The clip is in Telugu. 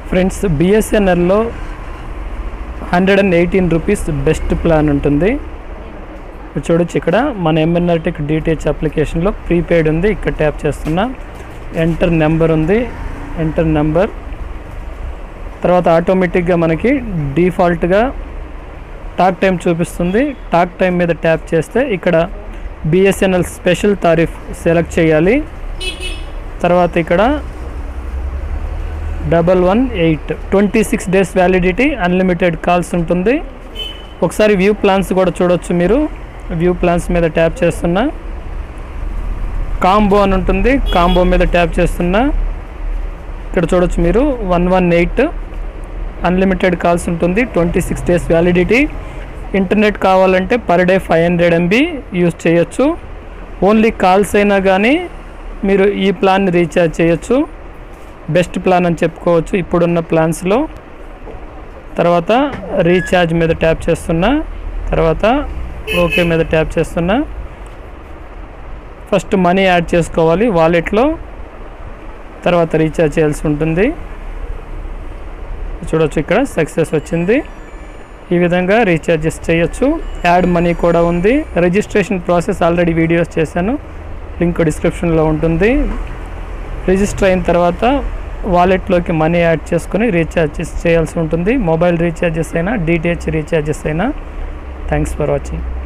ఫ్రెండ్స్ బిఎస్ఎన్ఎల్లో 118 రూపీస్ బెస్ట్ ప్లాన్ ఉంటుంది. చూడొచ్చు ఇక్కడ మన MNRTECH DTH అప్లికేషన్లో ప్రీపెయిడ్ ఉంది. ఇక్కడ ట్యాప్ చేస్తున్నా, ఎంటర్ నెంబర్ ఉంది, ఎంటర్ నెంబర్ తర్వాత ఆటోమేటిక్గా మనకి డిఫాల్ట్గా టాక్ టైం చూపిస్తుంది. టాక్ టైం మీద ట్యాప్ చేస్తే ఇక్కడ బిఎస్ఎన్ఎల్ స్పెషల్ తారీఫ్ సెలెక్ట్ చేయాలి. తర్వాత ఇక్కడ 118 26 డేస్ వ్యాలిడిటీ, అన్లిమిటెడ్ కాల్స్ ఉంటుంది. ఒకసారి వ్యూ ప్లాన్స్ కూడా చూడొచ్చు మీరు. వ్యూ ప్లాన్స్ మీద ట్యాప్ చేస్తున్నా, కాంబో అని ఉంటుంది, కాంబో మీద ట్యాప్ చేస్తున్నా. ఇక్కడ చూడొచ్చు మీరు 118 అన్లిమిటెడ్ కాల్స్ ఉంటుంది, 26 డేస్ వ్యాలిడిటీ. ఇంటర్నెట్ కావాలంటే పర్ డే 500 MB యూజ్ చేయొచ్చు. ఓన్లీ కాల్స్ అయినా కానీ మీరు ఈ ప్లాన్ని రీఛార్జ్ చేయొచ్చు. బెస్ట్ ప్లాన్ అని చెప్పుకోవచ్చు ఇప్పుడున్న ప్లాన్స్లో. తర్వాత రీఛార్జ్ మీద ట్యాప్ చేస్తున్నా, తర్వాత ఓకే మీద ట్యాప్ చేస్తున్నా. ఫస్ట్ మనీ యాడ్ చేసుకోవాలి వాలెట్లో, తర్వాత రీఛార్జ్ చేయాల్సి ఉంటుంది. చూడొచ్చు ఇక్కడ సక్సెస్ వచ్చింది. ఈ విధంగా రీఛార్జెస్ చేయొచ్చు. యాడ్ మనీ కూడా ఉంది. రిజిస్ట్రేషన్ ప్రాసెస్ ఆల్రెడీ వీడియోస్ చేశాను, లింక్ డిస్క్రిప్షన్లో ఉంటుంది. రిజిస్టర్ అయిన తర్వాత వాలెట్లోకి మనీ యాడ్ చేసుకుని రీఛార్జెస్ చేయాల్సి ఉంటుంది. మొబైల్ రీఛార్జెస్ అయినా, DTH రీఛార్జెస్ అయినా. Thanks for watching.